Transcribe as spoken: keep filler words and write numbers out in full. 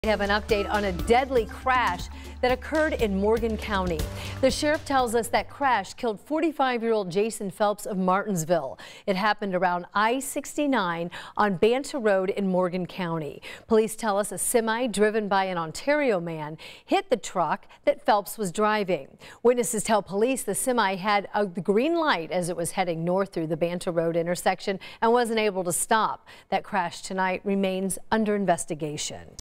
We have an update on a deadly crash that occurred in Morgan County. The sheriff tells us that crash killed forty-five-year-old Jason Phelps of Martinsville. It happened around I sixty-nine on Banta Road in Morgan County. Police tell us a semi driven by an Ontario man hit the truck that Phelps was driving. Witnesses tell police the semi had a green light as it was heading north through the Banta Road intersection and wasn't able to stop. That crash tonight remains under investigation.